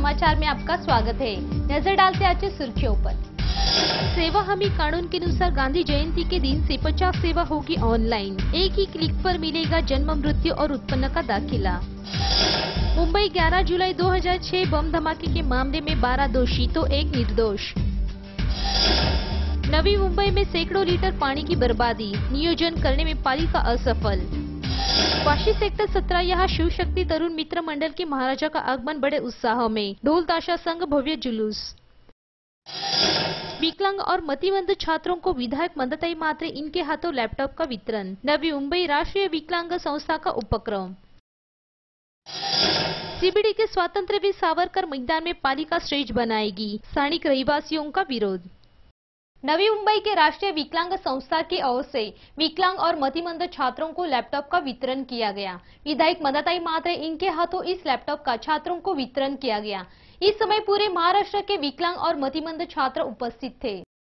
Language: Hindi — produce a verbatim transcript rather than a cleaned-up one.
समाचार में आपका स्वागत है। नजर डालते आज की सुर्खियों पर। सेवा हमी कानून के अनुसार गांधी जयंती के दिन से पचास सेवा होगी ऑनलाइन। एक ही क्लिक पर मिलेगा जन्म, मृत्यु और उत्पन्न का दाखिला। मुंबई ग्यारह जुलाई दो हज़ार छह बम धमाके के मामले में बारह दोषी तो एक निर्दोष। नवी मुंबई में सैकड़ों लीटर पानी की बर्बादी, नियोजन करने में पालिका असफल। वाशी सेक्टर सत्रह यहाँ शिव शक्ति तरुण मित्र मंडल के महाराजा का आगमन बड़े उत्साह में, ढोल ताशा संग भव्य जुलूस। विकलांग और मतिमंद छात्रों को विधायक मंदताई मात्रे इनके हाथों लैपटॉप का वितरण, नवी मुंबई राष्ट्रीय विकलांग संस्था का उपक्रम। सीबीडी के स्वातंत्र्य वीर सावरकर मैदान में पालिका स्टेज बनाएगी, स्थानिक रहिवासियों का विरोध। नवी मुंबई के राष्ट्रीय विकलांग संस्था की ओर से विकलांग और मतिमंद छात्रों को लैपटॉप का वितरण किया गया। विधायक मंदताई मात्रे इनके हाथों इस लैपटॉप का छात्रों को वितरण किया गया। इस समय पूरे महाराष्ट्र के विकलांग और मतिमंद छात्र उपस्थित थे।